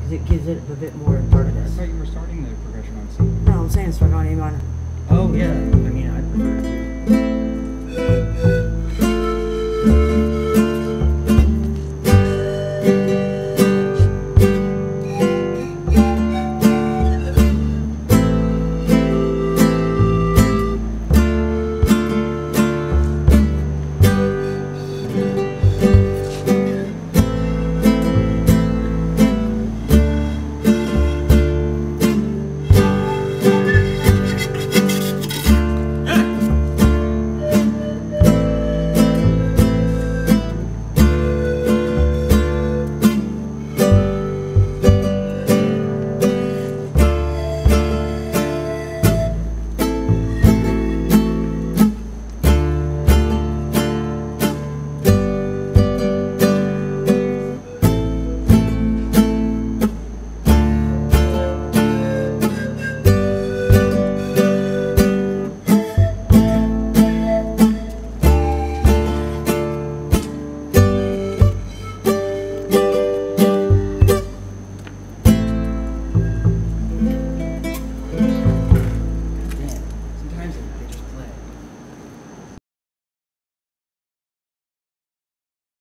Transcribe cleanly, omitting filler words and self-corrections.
because it gives it a bit more I darkness. thought you were starting the progression on C. No, I'm saying start on A minor. Oh yeah, I mean I prefer to do